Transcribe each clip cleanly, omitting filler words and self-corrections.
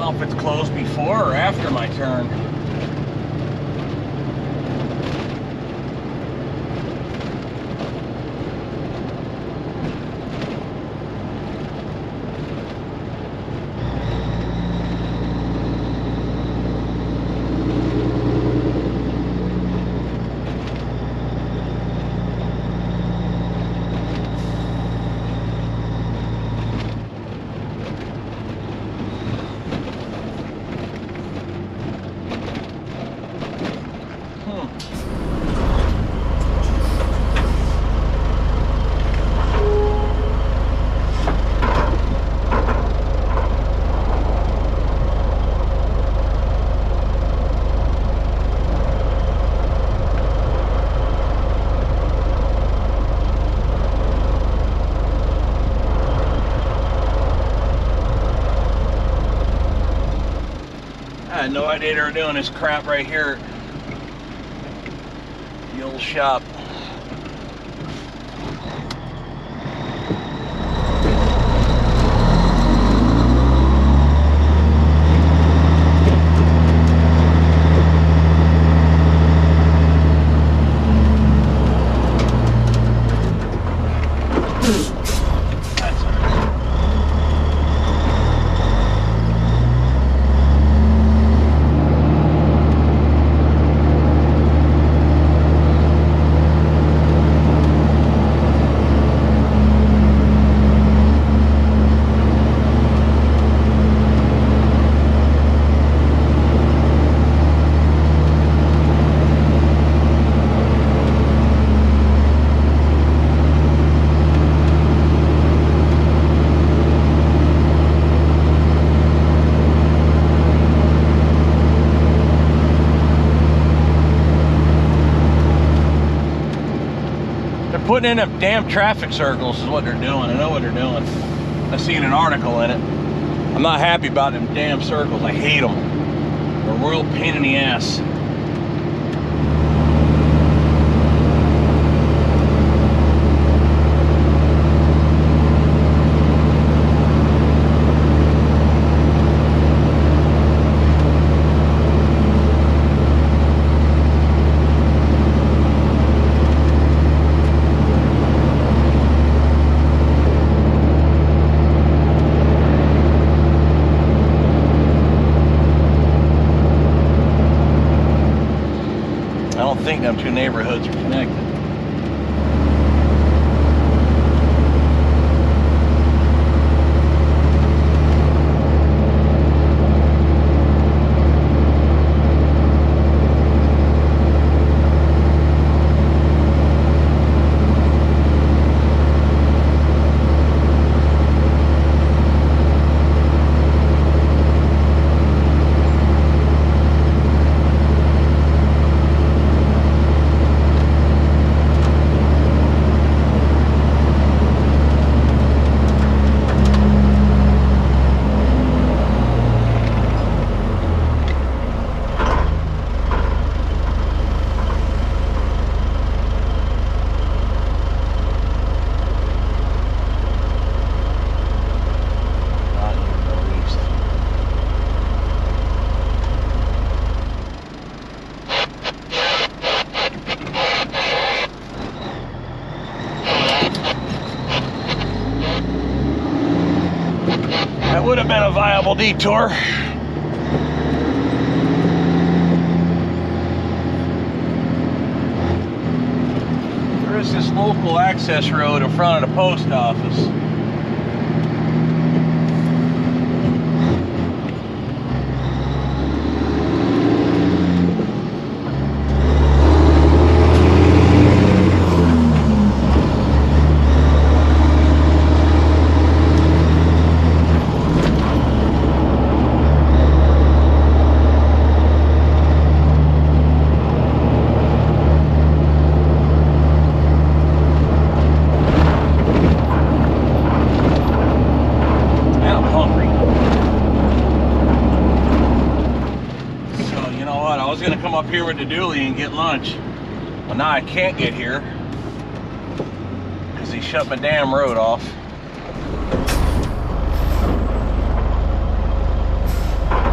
know if it's closed before or after my turn. I had no idea they were doing this crap right here at the old shop. Putting in them damn traffic circles is what they're doing. I know what they're doing. I seen an article in it. I'm not happy about them damn circles. I hate them. They're a real pain in the ass. I don't think them two neighborhoods are connected. That would have been a viable detour. There is this local access road in front of the post office. Up here with the dually and get lunch. Well, now I can't get here because he shut my damn road off.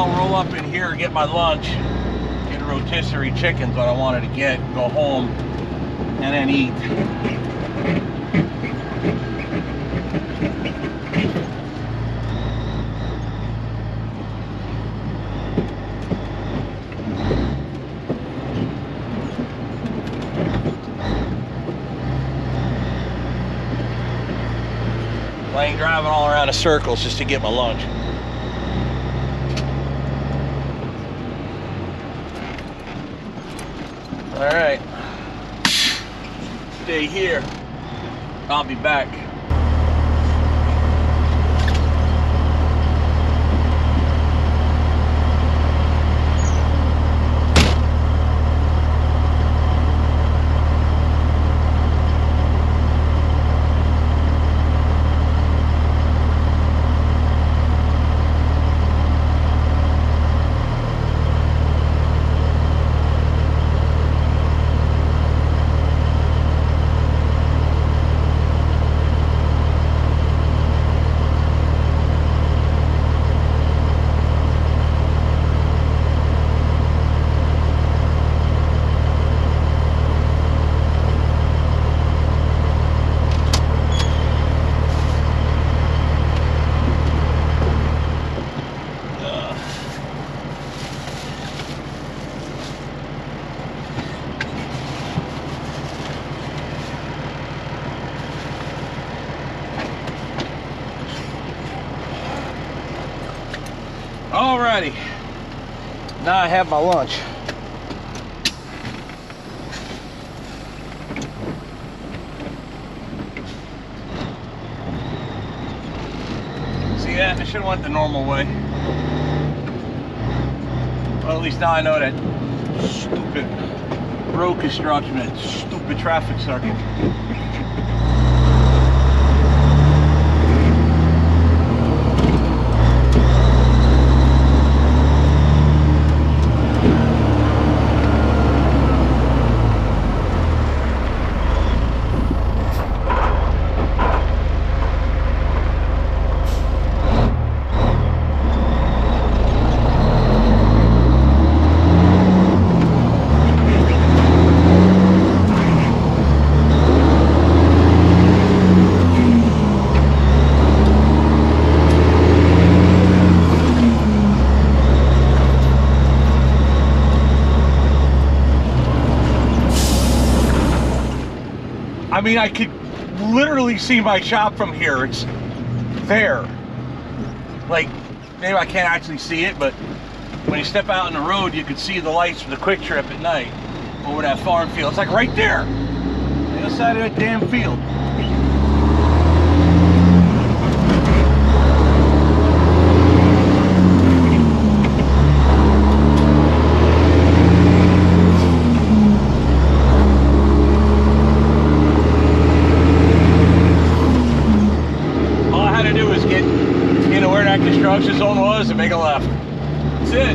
I'll roll up in here, get my lunch, get a rotisserie chicken's what I wanted to get, go home, and then eat. I ain't driving all around in circles just to get my lunch. All right, stay here. I'll be back. Alrighty, now I have my lunch. See that? I should have went the normal way. Well, at least now I know that stupid road construction, that stupid traffic circle. I mean, I could literally see my shop from here. It's there. Like, maybe I can't actually see it, but when you step out on the road, you can see the lights from the Quick Trip at night over that farm field. It's like right there, on the other side of that damn field. Construction zone was and make a left. That's it.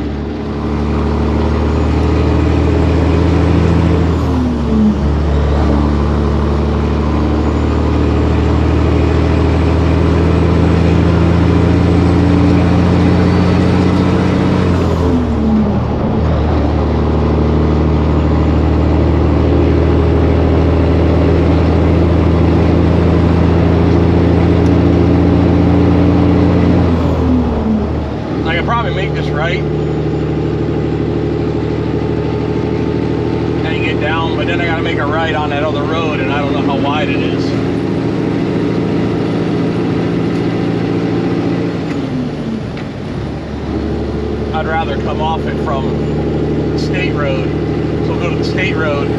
Make this right and get down, but then I gotta make a right on that other road, and I don't know how wide it is. I'd rather come off it from the state road, so we'll go to the state road.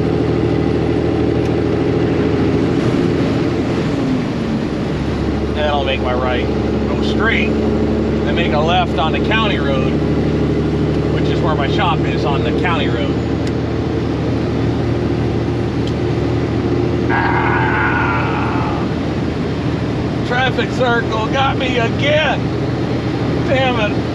And then I'll make my right, go straight, and make a left on the county road, which is where my shop is, on the county road. Ah! Traffic circle got me again. Damn it.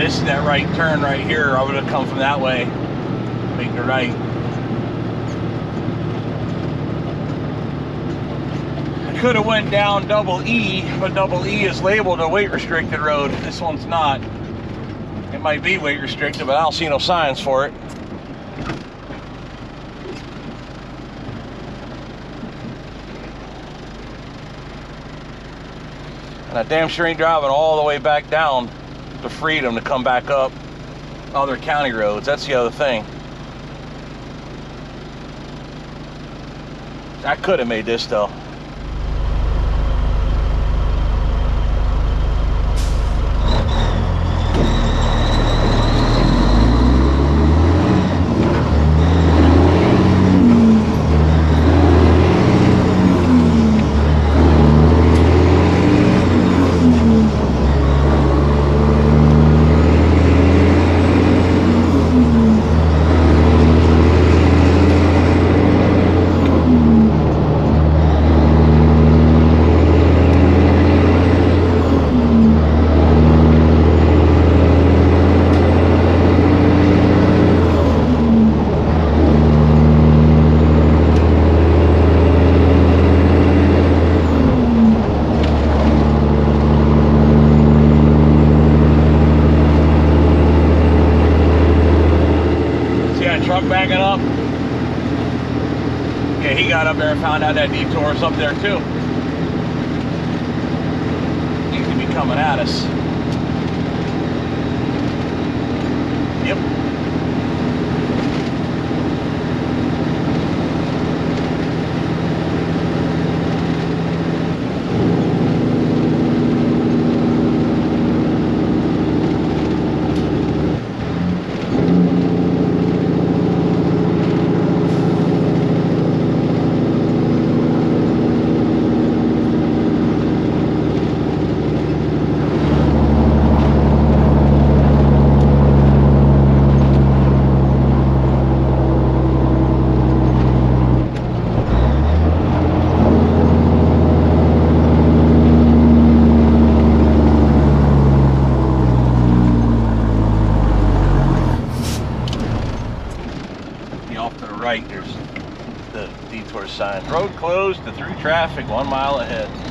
missed that right turn right here, I would have come from that way, make the right. I could have went down Double E, but Double E is labeled a weight restricted road. This one's not. It might be weight restricted, but I don't see no signs for it. And I damn sure ain't driving all the way back down to Freedom to come back up other county roads. That's the other thing. I could have made this though. Truck backing up. Yeah, he got up there and found out that detour's up there too. He could be coming at us. Yep. Off to the right, there's the detour sign. Road closed to through traffic 1 mile ahead.